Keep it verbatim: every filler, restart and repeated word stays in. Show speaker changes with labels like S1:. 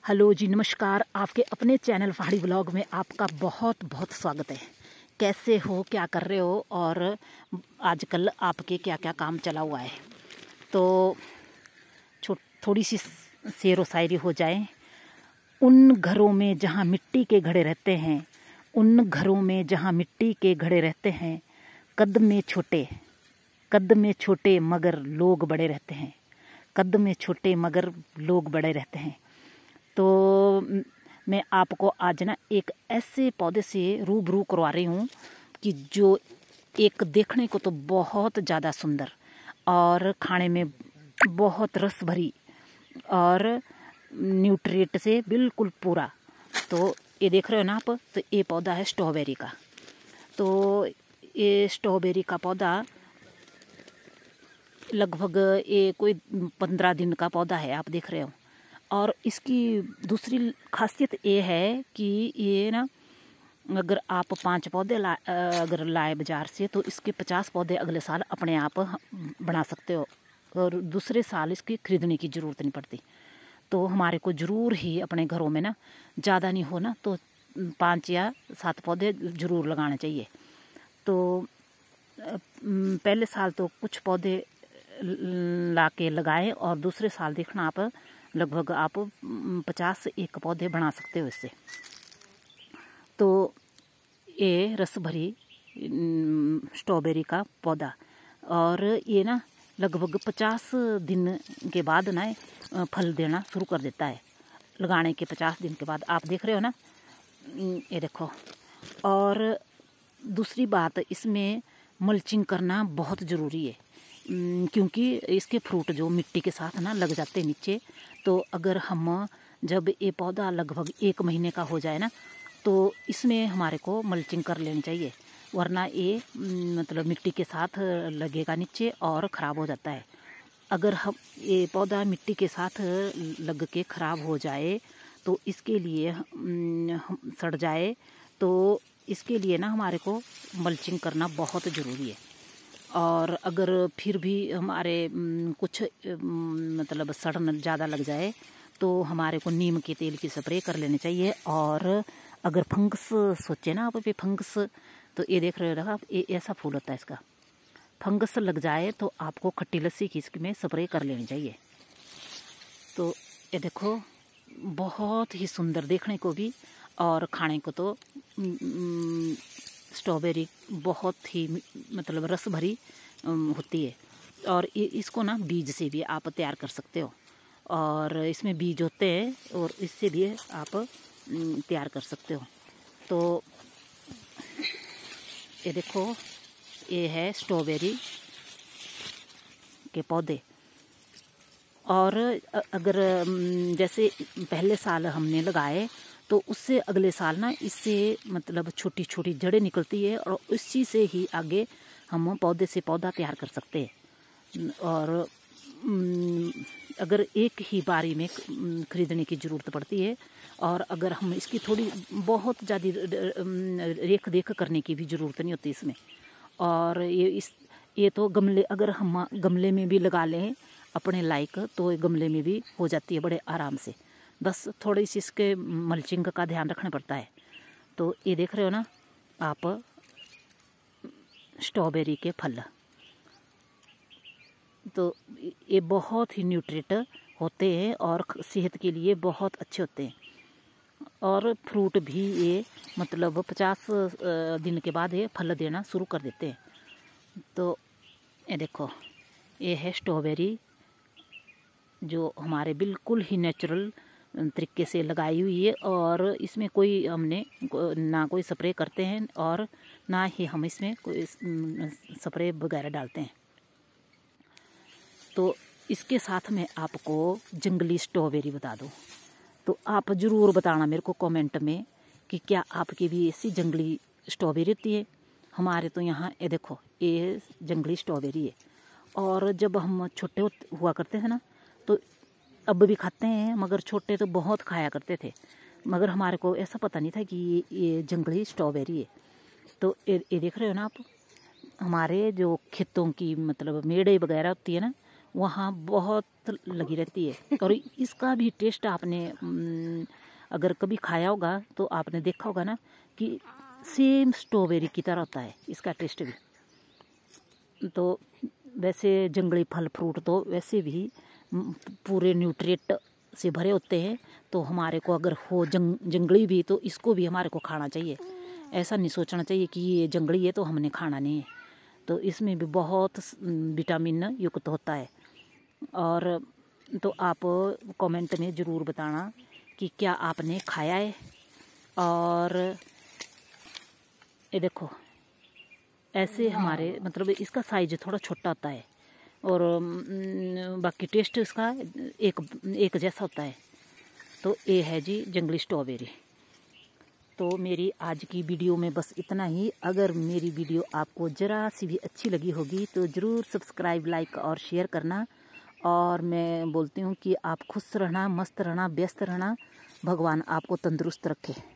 S1: Hello जी, नमस्कार। आपके अपने चैनल पहाड़ी ब्लॉग में आपका बहुत बहुत स्वागत है। कैसे हो, क्या कर रहे हो और आजकल आपके क्या क्या काम चला हुआ है। तो थोड़ी सी शेरो शायरी हो जाए। उन घरों में जहाँ मिट्टी के घड़े रहते हैं, उन घरों में जहाँ मिट्टी के घड़े रहते हैं, कद में छोटे कद में छोटे मगर लोग बड़े रहते हैं। कद में छोटे मगर लोग बड़े रहते हैं। तो मैं आपको आज ना एक ऐसे पौधे से रूबरू करवा रही हूँ कि जो एक देखने को तो बहुत ज़्यादा सुंदर और खाने में बहुत रस भरी और न्यूट्रिएंट से बिल्कुल पूरा। तो ये देख रहे हो ना आप, तो ये पौधा है स्ट्रॉबेरी का। तो ये स्ट्रॉबेरी का पौधा लगभग ये कोई पंद्रह दिन का पौधा है, आप देख रहे हो। और इसकी दूसरी खासियत ये है कि ये ना, अगर आप पांच पौधे ला अगर लाए बाज़ार से, तो इसके पचास पौधे अगले साल अपने आप बना सकते हो और दूसरे साल इसकी खरीदने की ज़रूरत नहीं पड़ती। तो हमारे को ज़रूर ही अपने घरों में ना, ज़्यादा नहीं हो ना तो पाँच या सात पौधे ज़रूर लगाने चाहिए। तो पहले साल तो कुछ पौधे ला के लगाएं और दूसरे साल देखना आप लगभग आप पचास से एक पौधे बना सकते हो इससे। तो ये रस भरी स्ट्रॉबेरी का पौधा, और ये ना लगभग पचास दिन के बाद ना फल देना शुरू कर देता है। लगाने के पचास दिन के बाद, आप देख रहे हो ना, ये देखो। और दूसरी बात, इसमें मल्चिंग करना बहुत ज़रूरी है, क्योंकि इसके फ्रूट जो मिट्टी के साथ ना लग जाते हैं नीचे। तो अगर हम जब ये पौधा लगभग एक महीने का हो जाए ना, तो इसमें हमारे को मल्चिंग कर लेनी चाहिए, वरना ये मतलब मिट्टी के साथ लगेगा नीचे और ख़राब हो जाता है। अगर हम ये पौधा मिट्टी के साथ लग के ख़राब हो जाए, तो इसके लिए सड़ जाए, तो इसके लिए ना हमारे को मल्चिंग करना बहुत ज़रूरी है। और अगर फिर भी हमारे कुछ मतलब सड़न ज़्यादा लग जाए, तो हमारे को नीम के तेल की स्प्रे कर लेनी चाहिए। और अगर फंगस सोचे ना आप पे फंगस, तो ये देख रहे हो आप, ये ऐसा फूल होता है इसका। फंगस लग जाए तो आपको खट्टी लस्सी की इसमें स्प्रे कर लेनी चाहिए। तो ये देखो, बहुत ही सुंदर देखने को भी और खाने को तो स्ट्रॉबेरी बहुत ही मतलब रस भरी होती है। और ये इसको ना बीज से भी आप तैयार कर सकते हो, और इसमें बीज होते हैं और इससे भी आप तैयार कर सकते हो। तो ये देखो, ये है स्ट्रॉबेरी के पौधे। और अगर जैसे पहले साल हमने लगाए, तो उससे अगले साल ना इससे मतलब छोटी छोटी जड़ें निकलती है, और उसी से ही आगे हम पौधे से पौधा तैयार कर सकते हैं। और अगर एक ही बारी में खरीदने की ज़रूरत पड़ती है, और अगर हम इसकी थोड़ी बहुत ज़्यादा रेख देख करने की भी ज़रूरत नहीं होती इसमें। और ये इस ये तो गमले, अगर हम गमले में भी लगा लें अपने लायक, तो ये गमले में भी हो जाती है बड़े आराम से। बस थोड़ी सी इसके मल्चिंग का ध्यान रखना पड़ता है। तो ये देख रहे हो ना आप, स्ट्रॉबेरी के फल, तो ये बहुत ही न्यूट्रिएंट होते हैं और सेहत के लिए बहुत अच्छे होते हैं। और फ्रूट भी ये मतलब पचास दिन के बाद ये फल देना शुरू कर देते हैं। तो ये देखो, ये है स्ट्रॉबेरी जो हमारे बिल्कुल ही नेचुरल तरीके से लगाई हुई है, और इसमें कोई हमने ना कोई स्प्रे करते हैं और ना ही हम इसमें कोई स्प्रे वगैरह डालते हैं। तो इसके साथ में आपको जंगली स्ट्रॉबेरी बता दूं, तो आप ज़रूर बताना मेरे को कमेंट में कि क्या आपकी भी ऐसी जंगली स्ट्रॉबेरी होती है। हमारे तो यहाँ ये देखो, ये जंगली स्ट्रॉबेरी है। और जब हम छोटे हुआ करते थे ना, तो अब भी खाते हैं, मगर छोटे तो बहुत खाया करते थे, मगर हमारे को ऐसा पता नहीं था कि ये ये जंगली स्ट्रॉबेरी है। तो ये, ये देख रहे हो ना आप, हमारे जो खेतों की मतलब मेड़े वगैरह होती है ना, वहाँ बहुत लगी रहती है। और इसका भी टेस्ट आपने अगर कभी खाया होगा तो आपने देखा होगा ना कि सेम स्ट्रॉबेरी की तरह होता है इसका टेस्ट भी। तो वैसे जंगली फल फ्रूट तो वैसे भी पूरे न्यूट्रिएंट से भरे होते हैं, तो हमारे को अगर हो जंग जंगली भी तो इसको भी हमारे को खाना चाहिए। ऐसा नहीं सोचना चाहिए कि ये जंगली है तो हमने खाना नहीं है। तो इसमें भी बहुत विटामिन युक्त होता है। और तो आप कमेंट में ज़रूर बताना कि क्या आपने खाया है। और ये देखो ऐसे हमारे मतलब इसका साइज थोड़ा छोटा होता है और बाकी टेस्ट इसका एक एक जैसा होता है। तो ये है जी जंगली स्ट्रॉबेरी। तो मेरी आज की वीडियो में बस इतना ही। अगर मेरी वीडियो आपको ज़रा सी भी अच्छी लगी होगी तो ज़रूर सब्सक्राइब, लाइक और शेयर करना। और मैं बोलती हूँ कि आप खुश रहना, मस्त रहना, व्यस्त रहना। भगवान आपको तंदुरुस्त रखे।